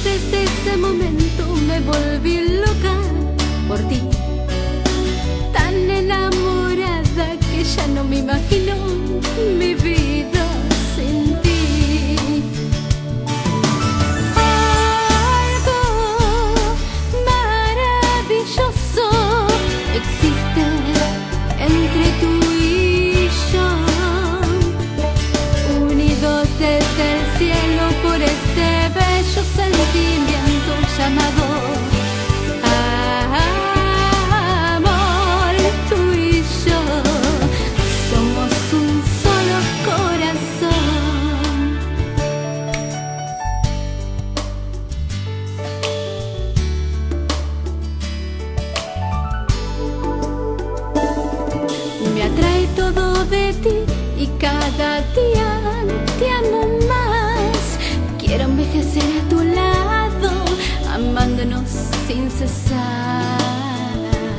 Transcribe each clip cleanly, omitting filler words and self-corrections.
desde ese momento me volví loca por ti, tan enamorada que ya no me imagino mi vida sin ti. Algo maravilloso existe entre tú y yo, unidos desde el cielo por este bello sentimiento llamado amor. Tú y yo somos un solo corazón. Me atrae todo de ti y cada día te amo más. Quiero envejecer a tu lado, amándonos sin cesar.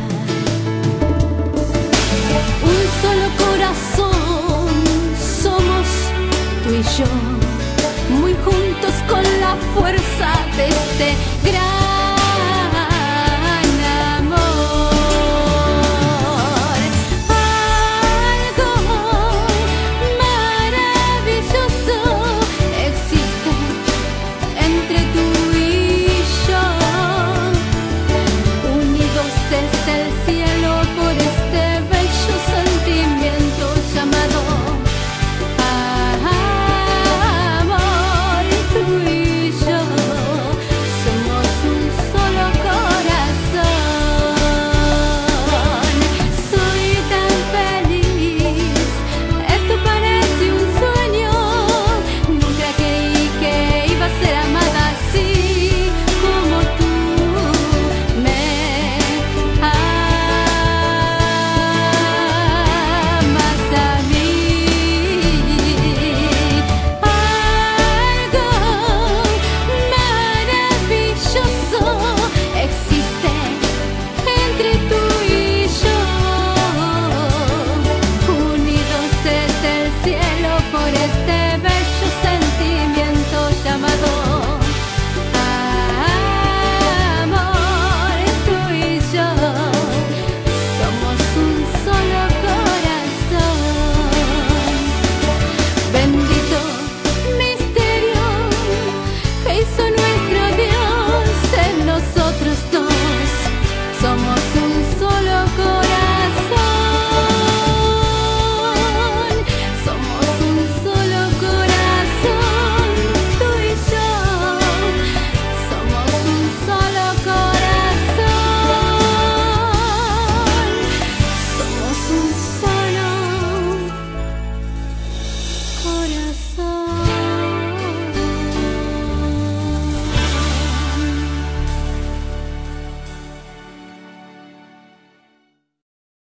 Un solo corazón somos tú y yo, muy juntos con la fuerza de este gran amor. Algo maravilloso existe entre tú